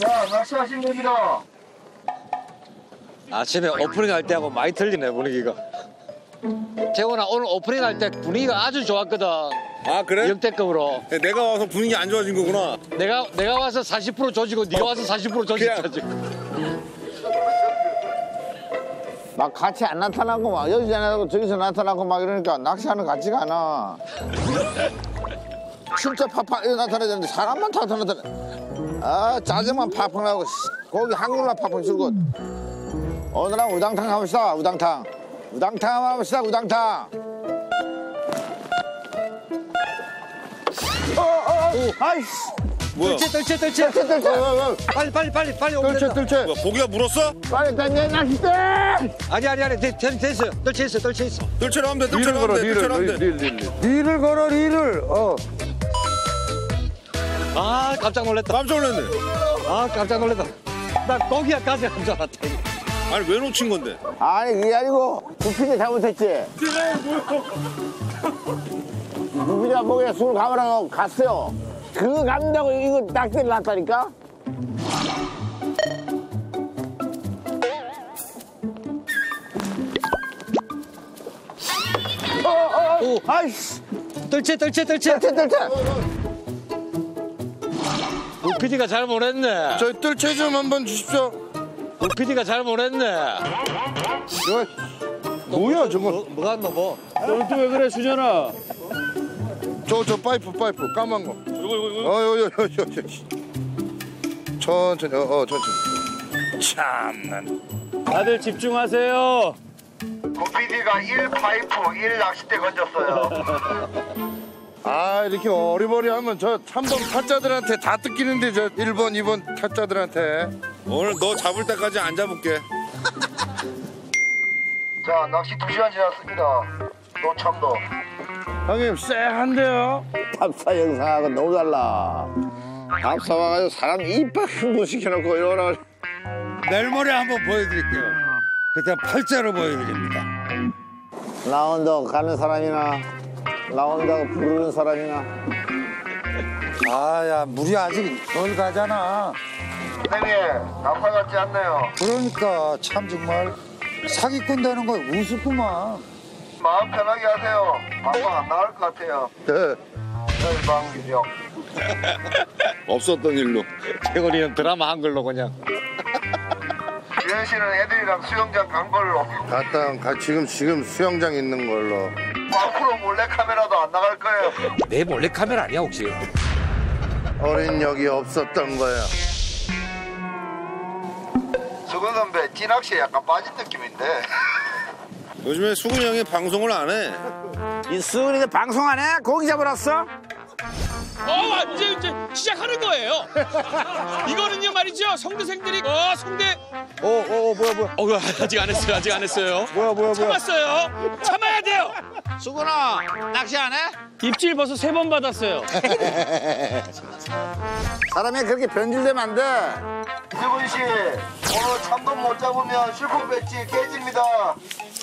자, 낚시하신 겁니다. 아침에 오프닝 할 때하고 많이 틀리네 분위기가. 재훈아 오늘 오프닝 할 때 분위기가 아주 좋았거든. 아 그래? 역대급으로. 내가 와서 분위기 안 좋아진 거구나. 내가 와서 40% 조지고 네가 와서 40% 조지까지. 막 같이 안 나타나고 막 여기서 나타나고 저기서 나타나고 막 이러니까 낚시하는 것 같지가 않아. 진짜 팍팍 이렇게 나타나야 되는데 사람만 나타나더라. 아 짜증만 팍팍 나고 고기 한 그릇만 팍팍 줄고. 오늘은 우당탕 가봅시다. 우당탕. 우당탕 가봅시다. 우당탕. 아이씨. 뭐야? 뜰채. 빨리 오면 된다. 뜰채. 뭐야, 고기가 물었어? 빨리 땡겨 낚싯대. 아니 됐어요. 뜰채 있어. 뜰채로 하면 돼. 뜰채로 하면 돼. 뜰채로 하면 돼. 리를 걸어 리를. 아 깜짝 놀랐다. 깜짝 놀랐네. 아 깜짝 놀랐다. 나 고기야까지 한 줄 알았다. 아니 왜 놓친 건데? 아니 그게 아니고 부피가 잘못했지. 부피가 목에 술 감으라고 갔어요. 그거 간다고 이거 낙대를 났다니까? 오. 아이씨. 뜰채. 뜰채. 우PD가 잘 보냈네. 저희 뜰채 좀 한번 주십시오. 우PD가 잘 보냈네. 뭐야 저거? 뭐가 안 뭐? 또 왜 그래 수전아? 저 파이프 까만 거. 이거. 천천히 천천히. 참난. 다들 집중하세요. 고PD가 1 파이프 1 낚싯대 건졌어요. 아 이렇게 어리버리하면 저 3번 타짜들한테 다 뜯기는데 저 1번 2번 타짜들한테. 오늘 너 잡을 때까지 안 잡을게. 자, 낚시 2시간 지났습니다. 노참도. 형님 쎄한데요? 답사 영상하고 너무 달라. 답사 와가지고 사람 이빨 흥분시켜놓고 이러라. 내일 모레 한번 보여드릴게요. 그때 팔자로 보여드립니다. 라운드 가는 사람이나 라운드 부르는 사람이나. 아야 물이 아직 덜 가잖아. 선생님, 나파 같지 않네요. 그러니까 참 정말 사기꾼 되는 거 우습구만. 마음 편하게 하세요. 방송 안 나갈 것 같아요. 네. 혈방유력. 없었던 일로. 태건이는 드라마 한글로 그냥. 유현 씨는 애들이랑 수영장 간 걸로. 지금 수영장 있는 걸로. 앞으로 몰래 카메라도 안 나갈 거예요. 내 몰래 카메라 아니야 혹시? 어린 역이 없었던 거야. 수근 선배 찌낚시에 약간 빠진 느낌인데. 요즘에 수근이 형이 방송을 안 해. 이 수근이가 방송 안 해? 고기 잡으러 왔어? 이제 시작하는 거예요. 이거는요 말이죠. 성대생들이 성대. 뭐야? 아직 안 했어요. 뭐야. 참았어요. 참아야 돼요. 수근아 낚시 안 해? 입질 벌써 3번 받았어요. 사람이 그렇게 변질되면 안 돼. 수근 씨, 오늘 참돔 못 잡으면 슈퍼 배지 깨집니다.